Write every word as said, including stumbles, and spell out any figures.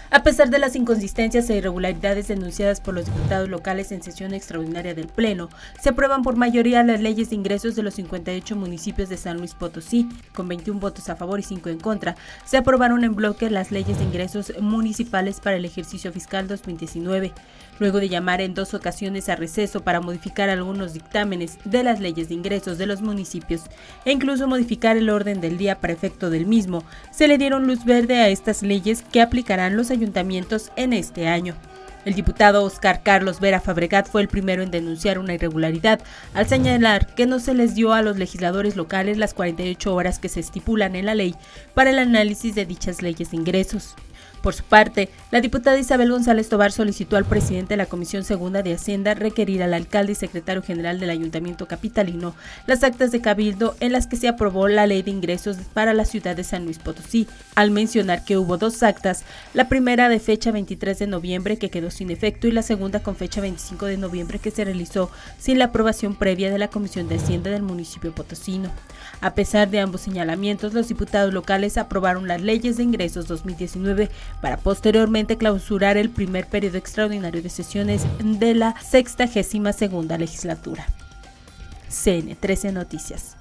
A pesar de las inconsistencias e irregularidades denunciadas por los diputados locales en sesión extraordinaria del Pleno, se aprueban por mayoría las leyes de ingresos de los cincuenta y ocho municipios de San Luis Potosí. Con veintiún votos a favor y cinco en contra, se aprobaron en bloque las leyes de ingresos municipales para el ejercicio fiscal dos mil diecinueve. Luego de llamar en dos ocasiones a receso para modificar algunos dictámenes de las leyes de ingresos de los municipios e incluso modificar el orden del día para efecto del mismo, se le dieron luz verde a estas leyes que aplicarán los ayuntamientos en este año. El diputado Óscar Carlos Vera Fabregat fue el primero en denunciar una irregularidad, al señalar que no se les dio a los legisladores locales las cuarenta y ocho horas que se estipulan en la ley para el análisis de dichas leyes de ingresos. Por su parte, la diputada Isabel González Tovar solicitó al presidente de la Comisión Segunda de Hacienda requerir al alcalde y secretario general del Ayuntamiento Capitalino las actas de cabildo en las que se aprobó la ley de ingresos para la ciudad de San Luis Potosí, al mencionar que hubo dos actas, la primera de fecha veintitrés de noviembre que quedó sin efecto y la segunda con fecha veinticinco de noviembre que se realizó sin la aprobación previa de la Comisión de Hacienda del municipio potosino. A pesar de ambos señalamientos, los diputados locales aprobaron las leyes de ingresos dos mil diecinueve para posteriormente clausurar el primer periodo extraordinario de sesiones de la sexagésima segunda legislatura. C N trece Noticias.